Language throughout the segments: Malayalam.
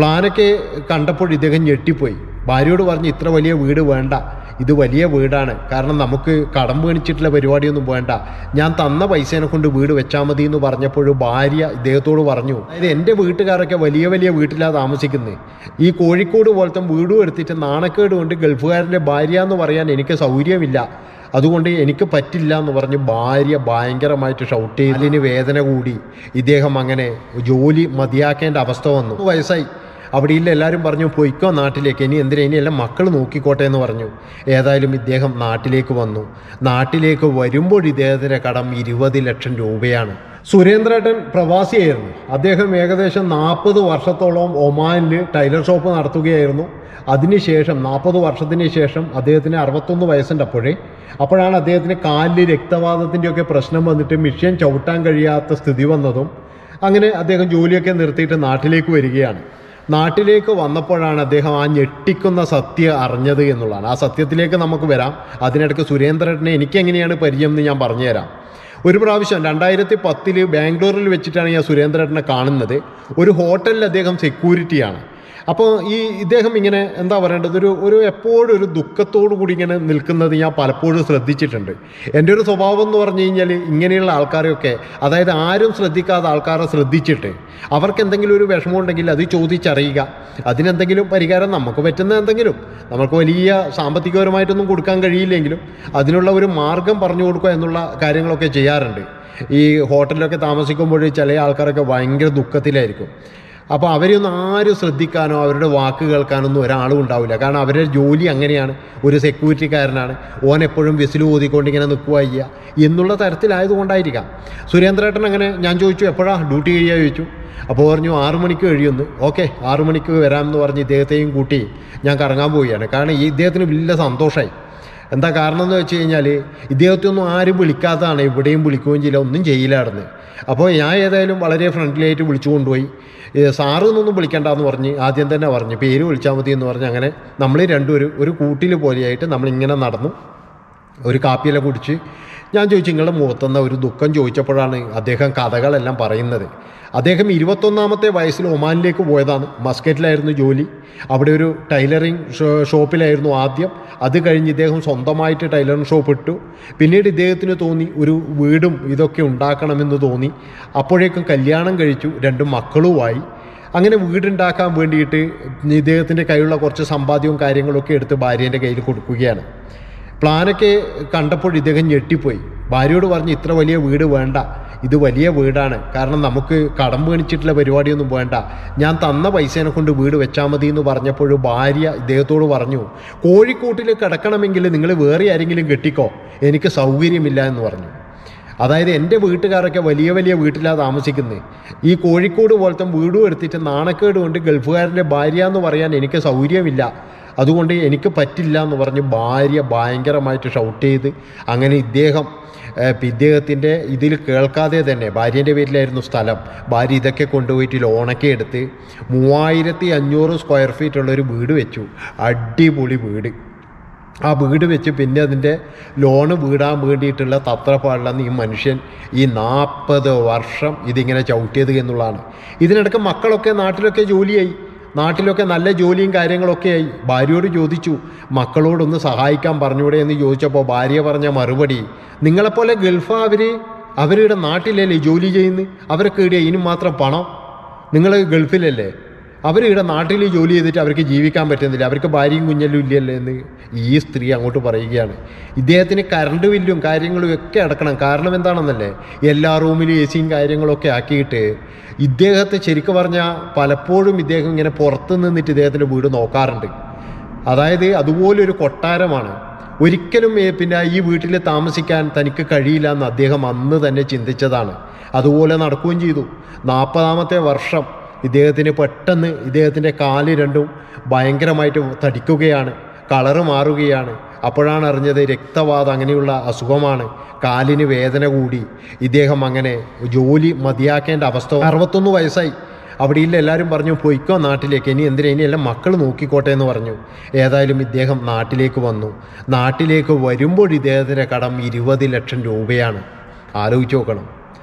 പ്ലാനൊക്കെ കണ്ടപ്പോൾ ഇദ്ദേഹം ഞെട്ടിപ്പോയി. ഭാര്യയോട് പറഞ്ഞ് ഇത്ര വലിയ വീട് വേണ്ട, ഇത് വലിയ വീടാണ്, കാരണം നമുക്ക് കടം മേടിച്ചിട്ടുള്ള പരിപാടിയൊന്നും വേണ്ട, ഞാൻ തന്ന പൈസേനെ കൊണ്ട് വീട് വെച്ചാൽ മതി എന്ന് പറഞ്ഞപ്പോൾ ഭാര്യ ഇദ്ദേഹത്തോട് പറഞ്ഞു, അതായത് എൻ്റെ വീട്ടുകാരൊക്കെ വലിയ വലിയ വീട്ടിലാണ് താമസിക്കുന്നത്, ഈ കോഴിക്കോട് പോലത്തെ വീടും എടുത്തിട്ട് നാണക്കേട് കൊണ്ട് ഗൾഫുകാരൻ്റെ ഭാര്യ എന്ന് പറയാൻ എനിക്ക് സൗകര്യമില്ല, അതുകൊണ്ട് എനിക്ക് പറ്റില്ല എന്ന് പറഞ്ഞ് ഭാര്യ ഭയങ്കരമായിട്ട് ഷൗട്ട് ചെയ്തതിന് വേദന കൂടി ഇദ്ദേഹം അങ്ങനെ ജോലി മതിയാക്കേണ്ട അവസ്ഥ വന്നു. വയസ്സായി. അവിടെയില്ല എല്ലാവരും പറഞ്ഞു പൊയ്ക്കോ നാട്ടിലേക്ക്, ഇനി എന്തിനാ, ഇനി എല്ലാം മക്കൾ നോക്കിക്കോട്ടെ എന്ന് പറഞ്ഞു. ഏതായാലും ഇദ്ദേഹം നാട്ടിലേക്ക് വന്നു. നാട്ടിലേക്ക് വരുമ്പോൾ ഇദ്ദേഹത്തിൻ്റെ കടം 20 ലക്ഷം രൂപയാണ്. സുരേന്ദ്രേട്ടൻ പ്രവാസിയായിരുന്നു. അദ്ദേഹം ഏകദേശം 40 വർഷത്തോളം ഒമാനിൽ ടൈലർ ഷോപ്പ് നടത്തുകയായിരുന്നു. അതിനുശേഷം 40 വർഷത്തിന് ശേഷം അദ്ദേഹത്തിന് 61 വയസ്സുണ്ട്. അപ്പോഴാണ് അദ്ദേഹത്തിന് കാലിൽ രക്തവാതത്തിൻ്റെയൊക്കെ പ്രശ്നം വന്നിട്ട് മിഷ്യൻ ചവിട്ടാൻ കഴിയാത്ത സ്ഥിതി വന്നതും അങ്ങനെ അദ്ദേഹം ജോലിയൊക്കെ നിർത്തിയിട്ട് നാട്ടിലേക്ക് വരികയാണ്. നാട്ടിലേക്ക് വന്നപ്പോഴാണ് അദ്ദേഹം ആ ഞെട്ടിക്കുന്ന സത്യം അറിഞ്ഞത് എന്നുള്ളതാണ്. ആ സത്യത്തിലേക്ക് നമുക്ക് വരാം. അതിനിടയ്ക്ക് സുരേന്ദ്രേട്ടനെ എനിക്കെങ്ങനെയാണ് പരിചയം എന്ന് ഞാൻ പറഞ്ഞുതരാം. ഒരു പ്രാവശ്യം 2010 ബാംഗ്ലൂരിൽ വെച്ചിട്ടാണ് ഞാൻ സുരേന്ദ്രേട്ടനെ കാണുന്നത്. ഒരു ഹോട്ടലിൽ അദ്ദേഹം സെക്യൂരിറ്റിയാണ്. അപ്പോൾ ഇദ്ദേഹം ഇങ്ങനെ എന്താ പറയേണ്ടത്, ഒരു എപ്പോഴും ഒരു ദുഃഖത്തോടു കൂടി ഇങ്ങനെ നിൽക്കുന്നത് ഞാൻ പലപ്പോഴും ശ്രദ്ധിച്ചിട്ടുണ്ട്. എൻ്റെ ഒരു സ്വഭാവം എന്ന് പറഞ്ഞു കഴിഞ്ഞാൽ ഇങ്ങനെയുള്ള ആൾക്കാരെയൊക്കെ, അതായത് ആരും ശ്രദ്ധിക്കാത്ത ആൾക്കാരെ ശ്രദ്ധിച്ചിട്ട് അവർക്ക് എന്തെങ്കിലും ഒരു വിഷമം ഉണ്ടെങ്കിൽ അത് ചോദിച്ചറിയുക, അതിനെന്തെങ്കിലും പരിഹാരം നമുക്ക് പറ്റുന്ന എന്തെങ്കിലും, നമുക്ക് വലിയ സാമ്പത്തികപരമായിട്ടൊന്നും കൊടുക്കാൻ കഴിയില്ലെങ്കിലും അതിനുള്ള ഒരു മാർഗം പറഞ്ഞു കൊടുക്കുക എന്നുള്ള കാര്യങ്ങളൊക്കെ ചെയ്യാറുണ്ട്. ഈ ഹോട്ടലിലൊക്കെ താമസിക്കുമ്പോൾ ചില ആൾക്കാരൊക്കെ ഭയങ്കര ദുഃഖത്തിലായിരിക്കും. അപ്പോൾ അവരെയൊന്നും ആരും ശ്രദ്ധിക്കാനോ അവരുടെ വാക്ക് കേൾക്കാനൊന്നും ഒരാളും ഉണ്ടാവില്ല. കാരണം അവരുടെ ജോലി അങ്ങനെയാണ്. ഒരു സെക്യൂരിറ്റിക്കാരനാണ്, ഓൻ എപ്പോഴും വിസിൽ ഊതിക്കൊണ്ട് ഇങ്ങനെ നിൽക്കുക എന്നുള്ള തരത്തിലായതുകൊണ്ടായിരിക്കാം. സുരേന്ദ്രേട്ടൻ അങ്ങനെ ഞാൻ ചോദിച്ചു എപ്പോഴാണ് ഡ്യൂട്ടി കഴിയുക ചോദിച്ചു. അപ്പോൾ പറഞ്ഞു 6 മണിക്ക് കഴിയുമെന്ന്. ഓക്കെ, 6 മണിക്ക് വരാമെന്ന് പറഞ്ഞ് ഇദ്ദേഹത്തെയും കൂട്ടി ഞാൻ കറങ്ങാൻ പോവുകയാണ്. കാരണം ഇദ്ദേഹത്തിന് വലിയ സന്തോഷമായി. എന്താ കാരണം എന്ന് വെച്ച് കഴിഞ്ഞാൽ ഇദ്ദേഹത്തൊന്നും ആരും വിളിക്കാത്തതാണ്, എവിടെയും വിളിക്കുകയും ചെയ്യില്ല, ഒന്നും ചെയ്യില്ലായിരുന്നു. അപ്പോൾ ഞാൻ ഏതായാലും വളരെ ഫ്രണ്ട്ലിയായിട്ട് വിളിച്ചു കൊണ്ടുപോയി. സാറ് എന്നൊന്നും വിളിക്കേണ്ടെന്ന് പറഞ്ഞ് ആദ്യം തന്നെ പറഞ്ഞ് പേര് വിളിച്ചാൽ മതി എന്ന് പറഞ്ഞ് അങ്ങനെ നമ്മൾ രണ്ടുപേരും ഒരു കൂട്ടിൽ പോലെയായിട്ട് നമ്മളിങ്ങനെ നടന്നു. ഒരു കാപ്പിയെല്ലാം കുടിച്ച് ഞാൻ ചോദിച്ചു നിങ്ങളുടെ മുഖത്തുനിന്ന ഒരു ദുഃഖം ചോദിച്ചപ്പോഴാണ് അദ്ദേഹം കഥകളെല്ലാം പറയുന്നത്. അദ്ദേഹം 21ാമത്തെ വയസ്സിൽ ഒമാനിലേക്ക് പോയതാണ്. മസ്കറ്റിലായിരുന്നു ജോലി. അവിടെ ഒരു ടൈലറിങ് ഷോപ്പിലായിരുന്നു ആദ്യം. അത് കഴിഞ്ഞ് ഇദ്ദേഹം സ്വന്തമായിട്ട് ടൈലറിങ് ഷോപ്പ് ഇട്ടു. പിന്നീട് ഇദ്ദേഹത്തിന് തോന്നി ഒരു വീടും ഇതൊക്കെ ഉണ്ടാക്കണമെന്ന് തോന്നി. അപ്പോഴേക്കും കല്യാണം കഴിച്ചു, 2 മക്കളുമായി. അങ്ങനെ വീടുണ്ടാക്കാൻ വേണ്ടിയിട്ട് ഇദ്ദേഹത്തിൻ്റെ കയ്യിലുള്ള കുറച്ച് സമ്പാദ്യവും കാര്യങ്ങളൊക്കെ എടുത്ത് ഭാര്യേൻ്റെ കയ്യിൽ കൊടുക്കുകയാണ്. പ്ലാനൊക്കെ കണ്ടപ്പോൾ ഇദ്ദേഹം ഞെട്ടിപ്പോയി. ഭാര്യയോട് പറഞ്ഞ് ഇത്ര വലിയ വീട് വേണ്ട, ഇത് വലിയ വീടാണ്, കാരണം നമുക്ക് കടം മേടിച്ചിട്ടുള്ള പരിപാടിയൊന്നും വേണ്ട, ഞാൻ തന്ന പൈസേനെ കൊണ്ട് വീട് വെച്ചാൽ മതി എന്ന് പറഞ്ഞപ്പോൾ ഭാര്യ ഇദ്ദേഹത്തോട് പറഞ്ഞു, കോഴിക്കോട്ടിൽ കിടക്കണമെങ്കിൽ നിങ്ങൾ വേറെ ആരെങ്കിലും കെട്ടിക്കോ, എനിക്ക് സൗകര്യമില്ല എന്ന് പറഞ്ഞു. അതായത് എൻ്റെ വീട്ടുകാരൊക്കെ വലിയ വലിയ വീട്ടിലാണ് താമസിക്കുന്നത്, ഈ കോഴിക്കോട് പോലത്തെ വീടും എടുത്തിട്ട് നാണക്കേട് കൊണ്ട് ഗൾഫുകാരൻ്റെ ഭാര്യ എന്ന് പറയാൻ എനിക്ക് സൗകര്യമില്ല, അതുകൊണ്ട് എനിക്ക് പറ്റില്ല എന്ന് പറഞ്ഞ് ഭാര്യ ഭയങ്കരമായിട്ട് ഷൗട്ട് ചെയ്ത് അങ്ങനെ ഇദ്ദേഹത്തിൻ്റെ ഇതിൽ കേൾക്കാതെ തന്നെ ഭാര്യേൻ്റെ പേരിലായിരുന്നു സ്ഥലം. ഭാര്യ ഇതൊക്കെ കൊണ്ടുപോയിട്ട് ലോണൊക്കെ എടുത്ത് 3500 സ്ക്വയർ ഫീറ്റ് ഉള്ളൊരു വീട് വെച്ചു. അടിപൊളി വീട്. ആ വീട് വെച്ച് പിന്നെ അതിൻ്റെ ലോണ് വീടാൻ വേണ്ടിയിട്ടുള്ള തത്രപ്പാടില്ലെന്ന് ഈ മനുഷ്യൻ ഈ 40 വർഷം ഇതിങ്ങനെ ചവിട്ടിയത് എന്നുള്ളതാണ്. ഇതിനിടയ്ക്ക് മക്കളൊക്കെ നാട്ടിലൊക്കെ ജോലിയായി, നാട്ടിലൊക്കെ നല്ല ജോലിയും കാര്യങ്ങളൊക്കെ ആയി. ഭാര്യയോട് ചോദിച്ചു മക്കളോടൊന്ന് സഹായിക്കാൻ പറഞ്ഞൂടെ എന്ന് ചോദിച്ചപ്പോൾ ഭാര്യ പറഞ്ഞ മറുപടി, നിങ്ങളെപ്പോലെ ഗൾഫ് അവരുടെ നാട്ടിലല്ലേ ജോലി ചെയ്യുന്നത്, അവരൊക്കെ ഇവിടെ ഇതിനും മാത്രം പണം, നിങ്ങൾ ഗൾഫിലല്ലേ, അവരിവിടെ നാട്ടിൽ ജോലി ചെയ്തിട്ട് അവർക്ക് ജീവിക്കാൻ പറ്റുന്നില്ല, അവർക്ക് ഭാര്യയും കുഞ്ഞലും ഇല്ലല്ലേ എന്ന് ഈ സ്ത്രീ അങ്ങോട്ട് പറയുകയാണ്. ഇദ്ദേഹത്തിന് കറണ്ട് ബില്ലും കാര്യങ്ങളും ഒക്കെ അടക്കണം. കാരണം എന്താണെന്നല്ലേ, എല്ലാ റൂമിലും AC കാര്യങ്ങളൊക്കെ ആക്കിയിട്ട് ഇദ്ദേഹത്തെ ശരിക്കും പറഞ്ഞാൽ പലപ്പോഴും ഇദ്ദേഹം ഇങ്ങനെ പുറത്ത് നിന്നിട്ട് ഇദ്ദേഹത്തിൻ്റെ വീട് നോക്കാറുണ്ട്. അതായത് അതുപോലൊരു കൊട്ടാരമാണ്. ഒരിക്കലും പിന്നെ ഈ വീട്ടിൽ താമസിക്കാൻ തനിക്ക് കഴിയില്ല എന്ന് അദ്ദേഹം അന്ന് തന്നെ ചിന്തിച്ചതാണ്. അതുപോലെ നടക്കുകയും ചെയ്തു. 40ാമത്തെ വർഷം ഇദ്ദേഹത്തിന് പെട്ടെന്ന് ഇദ്ദേഹത്തിൻ്റെ കാല് രണ്ടും ഭയങ്കരമായിട്ട് തടിക്കുകയാണ്, കളറ് മാറുകയാണ്. അപ്പോഴാണ് അറിഞ്ഞത് രക്തവാതം അങ്ങനെയുള്ള അസുഖമാണ്, കാലിന് വേദന കൂടി. ഇദ്ദേഹം അങ്ങനെ ജോലി മതിയാക്കേണ്ട അവസ്ഥ. 61 വയസ്സായി. അവിടെയില്ല എല്ലാവരും പറഞ്ഞു പൊയ്ക്കോ നാട്ടിലേക്ക്, ഇനി എന്തിനാ, ഇനി എല്ലാം മക്കൾ നോക്കിക്കോട്ടെ എന്ന് പറഞ്ഞു. ഏതായാലും ഇദ്ദേഹം നാട്ടിലേക്ക് വന്നു. നാട്ടിലേക്ക് വരുമ്പോൾ ഇദ്ദേഹത്തിൻ്റെ കടം 20 ലക്ഷം രൂപയാണ്. ആലോചിച്ച് നോക്കണം.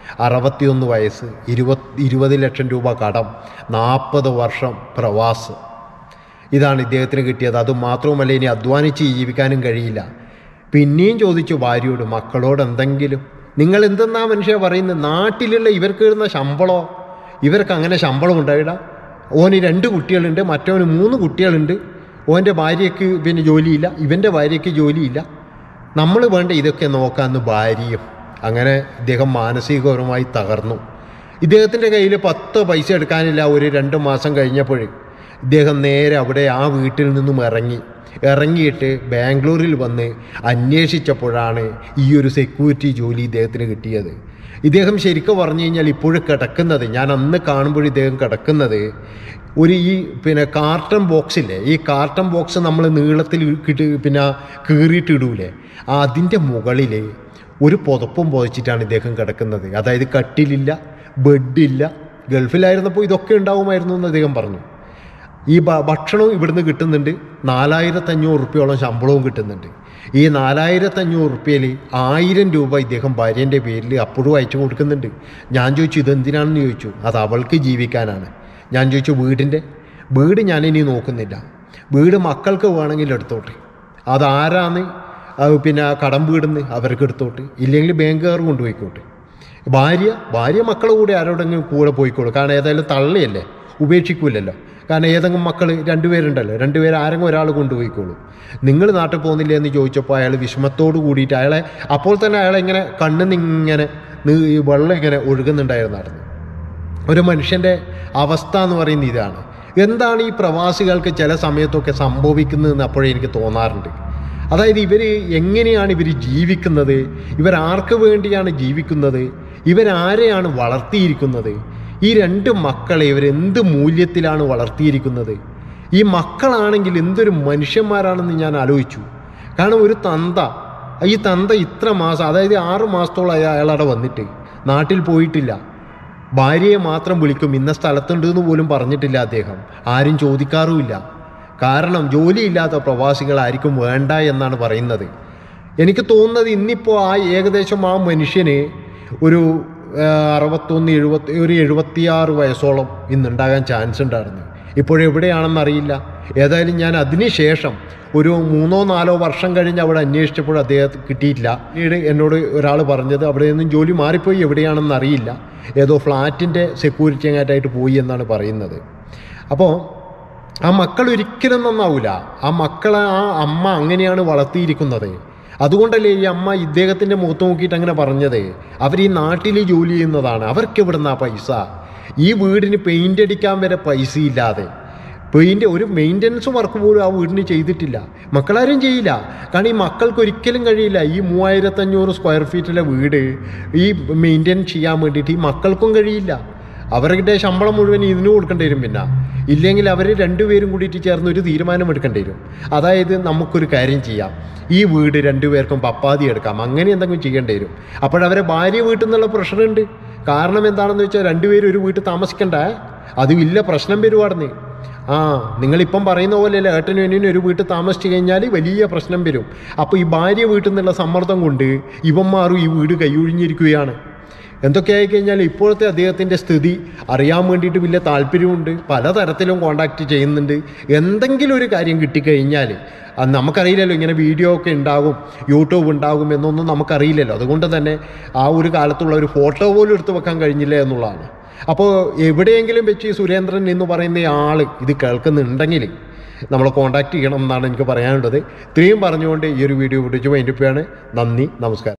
61 വയസ്സ്, 20 ലക്ഷം രൂപ കടം, 40 വർഷം പ്രവാസം. ഇതാണ് ഇദ്ദേഹത്തിന് കിട്ടിയത്. അതുമാത്രവുമല്ല, ഇനി അധ്വാനിച്ച് ജീവിക്കാനും കഴിയില്ല. പിന്നെയും ചോദിച്ചു ഭാര്യയോട്, മക്കളോട് എന്തെങ്കിലും. നിങ്ങൾ എന്തെന്നാ മനുഷ്യ പറയുന്നത്? നാട്ടിലുള്ള ഇവർക്ക് കിട്ടുന്ന ശമ്പളമോ? ഇവർക്ക് അങ്ങനെ ശമ്പളം ഉണ്ടായിട? ഓന് 2 കുട്ടികളുണ്ട്, മറ്റവന് 3 കുട്ടികളുണ്ട്. ഓൻ്റെ ഭാര്യയ്ക്ക് പിന്നെ ജോലിയില്ല, ഇവൻ്റെ ഭാര്യയ്ക്ക് ജോലിയില്ല. നമ്മൾ വേണ്ട ഇതൊക്കെ നോക്കാമെന്ന് ഭാര്യയും. അങ്ങനെ ഇദ്ദേഹം മാനസികപരമായി തകർന്നു. ഇദ്ദേഹത്തിൻ്റെ കയ്യിൽ 10 പൈസ എടുക്കാനില്ല. ഒരു 2 മാസം കഴിഞ്ഞപ്പോൾ ഇദ്ദേഹം നേരെ അവിടെ ആ വീട്ടിൽ നിന്നും ഇറങ്ങിയിട്ട് ബാംഗ്ലൂരിൽ വന്ന് അന്വേഷിച്ചപ്പോഴാണ് ഈ ഒരു സെക്യൂരിറ്റി ജോലി ഇദ്ദേഹത്തിന് കിട്ടിയത്. ഇദ്ദേഹം ശരിക്കും പറഞ്ഞു കഴിഞ്ഞാൽ ഇപ്പോഴും കിടക്കുന്നത്, ഞാൻ അന്ന് കാണുമ്പോൾ ഇദ്ദേഹം കിടക്കുന്നത് ഈ കാർട്ടൺ ബോക്സില്ലേ, ഈ കാർട്ടൺ ബോക്സ് നമ്മൾ നീളത്തിൽ കീറിയിട്ടിടൂലേ, അതിൻ്റെ മുകളിൽ ഒരു പുതപ്പും പുതച്ചിട്ടാണ് ഇദ്ദേഹം കിടക്കുന്നത്. അതായത് കട്ടിലില്ല, ബെഡില്ല. ഗൾഫിലായിരുന്നപ്പോൾ ഇതൊക്കെ ഉണ്ടാവുമായിരുന്നു എന്ന് അദ്ദേഹം പറഞ്ഞു. ഈ ഭക്ഷണവും ഇവിടുന്ന് കിട്ടുന്നുണ്ട്, 4500 റുപ്യോളം ശമ്പളവും കിട്ടുന്നുണ്ട്. ഈ 4500 റുപ്യയിൽ 1000 രൂപ ഇദ്ദേഹം ഭാര്യൻ്റെ പേരിൽ അപ്പോഴും അയച്ചു കൊടുക്കുന്നുണ്ട്. ഞാൻ ചോദിച്ചു ഇതെന്തിനാണെന്ന് ചോദിച്ചു. അത് അവൾക്ക് ജീവിക്കാനാണ്. ഞാൻ ചോദിച്ചു വീട് ഞാനിനി നോക്കുന്നില്ല, വീട് മക്കൾക്ക് വേണമെങ്കിൽ എടുത്തോട്ടെ, അതാരാന്ന് കടം വീടുന്ന് അവർക്ക് എടുത്തോട്ട്, ഇല്ലെങ്കിൽ ബാങ്കുകാർ കൊണ്ടുപോയിക്കോട്ടെ. ഭാര്യ മക്കളുടെ കൂടെ ആരോടെങ്കിലും കൂടെ പോയിക്കോളൂ. കാരണം ഏതായാലും തള്ളയല്ലേ, ഉപേക്ഷിക്കൂലല്ലോ. കാരണം ഏതെങ്കിലും മക്കൾ 2 പേരുണ്ടല്ലോ, 2 പേര് ആരെങ്കിലും ഒരാൾ കൊണ്ടുപോയിക്കോളൂ. നിങ്ങൾ നാട്ടിൽ പോകുന്നില്ല എന്ന് ചോദിച്ചപ്പോൾ അയാൾ വിഷമത്തോട് കൂടിയിട്ട് അപ്പോൾ തന്നെ അയാളെ ഇങ്ങനെ കണ്ണിന്നിങ്ങനെ വെള്ളം ഇങ്ങനെ ഒഴുകുന്നുണ്ടായിരുന്നു. ഒരു മനുഷ്യൻ്റെ അവസ്ഥ എന്ന് പറയുന്നത് ഇതാണ്. എന്താണ് ഈ പ്രവാസികൾക്ക് ചില സമയത്തൊക്കെ സംഭവിക്കുന്നതെന്ന് അപ്പോഴേ എനിക്ക് തോന്നാറുണ്ട്. അതായത് എങ്ങനെയാണ് ഇവർ ജീവിക്കുന്നത്, ഇവരാർക്ക് വേണ്ടിയാണ് ജീവിക്കുന്നത്, ഇവരാരെയാണ് വളർത്തിയിരിക്കുന്നത്, ഈ 2 മക്കളെ ഇവരെന്ത് മൂല്യത്തിലാണ് വളർത്തിയിരിക്കുന്നത്, ഈ മക്കളാണെങ്കിൽ എന്തൊരു മനുഷ്യന്മാരാണെന്ന് ഞാൻ ആലോചിച്ചു. കാരണം ഈ തന്ത ഇത്ര മാസം, അതായത് 6 മാസത്തോളം അയാളവിടെ വന്നിട്ട് നാട്ടിൽ പോയിട്ടില്ല. ഭാര്യയെ മാത്രം വിളിക്കും, ഇന്ന സ്ഥലത്തുണ്ടെന്ന് പോലും പറഞ്ഞിട്ടില്ല അദ്ദേഹം. ആരും ചോദിക്കാറുമില്ല. കാരണം ജോലിയില്ലാത്ത പ്രവാസികളായിരിക്കും വേണ്ട എന്നാണ് പറയുന്നത്. എനിക്ക് തോന്നുന്നത് ഇന്നിപ്പോൾ ഏകദേശം ആ മനുഷ്യന് ഒരു 76 വയസ്സോളം ഇന്നുണ്ടാകാൻ ചാൻസ് ഉണ്ടായിരുന്നു. ഇപ്പോഴെവിടെയാണെന്നറിയില്ല. ഏതായാലും ഞാൻ അതിനുശേഷം ഒരു 3-4 വർഷം കഴിഞ്ഞ് അവിടെ അന്വേഷിച്ചപ്പോൾ അദ്ദേഹത്തെ കിട്ടിയിട്ടില്ല. പിന്നീട് എന്നോട് ഒരാൾ പറഞ്ഞത് അവിടെ നിന്നും ജോലി മാറിപ്പോയി, എവിടെയാണെന്ന് അറിയില്ല, ഏതോ ഫ്ലാറ്റിൻ്റെ സെക്യൂരിറ്റി ആയിട്ട് പോയി എന്നാണ് പറയുന്നത്. അപ്പോൾ ആ മക്കൾ ഒരിക്കലും നന്നാവില്ല. ആ മക്കളെ ആ അമ്മ അങ്ങനെയാണ് വളർത്തിയിരിക്കുന്നത്. അതുകൊണ്ടല്ലേ ഈ അമ്മ ഇദ്ദേഹത്തിൻ്റെ മുഖത്ത് നോക്കിയിട്ട് അങ്ങനെ പറഞ്ഞത്. അവർ ഈ നാട്ടിൽ ജോലി ചെയ്യുന്നതാണ്, അവർക്ക് എവിടുന്ന പൈസ? ഈ വീടിന് പെയിൻ്റ് അടിക്കാൻ വരെ പൈസ ഇല്ലാതെ, ഒരു മെയിൻ്റനൻസ് വർക്ക് പോലും ആ വീടിന് ചെയ്തിട്ടില്ല. മക്കളാരും ചെയ്യില്ല. കാരണം ഈ മക്കൾക്ക് ഒരിക്കലും കഴിയില്ല. ഈ 3500 സ്ക്വയർ ഫീറ്റിലെ വീട് ഈ മെയിൻറ്റെയിൻ ചെയ്യാൻ വേണ്ടിയിട്ട് ഈ മക്കൾക്കും കഴിയില്ല. അവരുടെ ശമ്പളം മുഴുവൻ ഇതിന് കൊടുക്കേണ്ടി വരും. പിന്നെ ഇല്ലെങ്കിൽ അവർ 2 പേരും കൂടിയിട്ട് ചേർന്ന് ഒരു തീരുമാനം എടുക്കേണ്ടി വരും. അതായത് നമുക്കൊരു കാര്യം ചെയ്യാം, ഈ വീട് 2 പേർക്കും പപ്പാതി എടുക്കാം, അങ്ങനെ എന്തെങ്കിലും ചെയ്യേണ്ടി വരും. അപ്പോഴവരെ ഭാര്യ വീട്ടിൽ നിന്നുള്ള പ്രഷറുണ്ട്. കാരണം എന്താണെന്ന് വെച്ചാൽ 2 പേരും ഒരു വീട്ടിൽ താമസിക്കണ്ടേ, അതുമില്ല, പ്രശ്നം വരുവാടുന്നേ. നിങ്ങളിപ്പം പറയുന്ന പോലെയല്ല, ഏട്ടനും അനിയനും ഒരു വീട്ടിൽ താമസിച്ച് കഴിഞ്ഞാൽ വലിയ പ്രശ്നം വരും. അപ്പോൾ ഈ ഭാര്യ വീട്ടിൽ നിന്നുള്ള സമ്മർദ്ദം കൊണ്ട് ഇവന്മാരും ഈ വീട് കൈയൊഴിഞ്ഞിരിക്കുകയാണ്. എന്തൊക്കെയായി കഴിഞ്ഞാൽ ഇപ്പോഴത്തെ അദ്ദേഹത്തിൻ്റെ സ്ഥിതി അറിയാൻ വേണ്ടിയിട്ട് വലിയ താല്പര്യമുണ്ട്. പലതരത്തിലും കോണ്ടാക്റ്റ് ചെയ്യുന്നുണ്ട്. എന്തെങ്കിലും ഒരു കാര്യം കിട്ടിക്കഴിഞ്ഞാൽ നമുക്കറിയില്ലല്ലോ, ഇങ്ങനെ വീഡിയോ ഒക്കെ ഉണ്ടാകും, യൂട്യൂബ് ഉണ്ടാകും എന്നൊന്നും നമുക്കറിയില്ലല്ലോ. അതുകൊണ്ട് തന്നെ ആ ഒരു കാലത്തുള്ള ഒരു ഫോട്ടോ പോലും എടുത്ത് വെക്കാൻ കഴിഞ്ഞില്ല എന്നുള്ളതാണ്. അപ്പോൾ എവിടെയെങ്കിലും വെച്ച് ഈ സുരേന്ദ്രൻ എന്ന് പറയുന്ന ആൾ ഇത് കേൾക്കുന്നുണ്ടെങ്കിൽ നമ്മളെ കോണ്ടാക്ട് ചെയ്യണം എന്നാണ് എനിക്ക് പറയാനുള്ളത്. ഇത്രയും പറഞ്ഞുകൊണ്ട് ഈ ഒരു വീഡിയോ വിളിച്ചു വൈൻഡപ്പ് ചെയ്യാണ്. നന്ദി, നമസ്കാരം.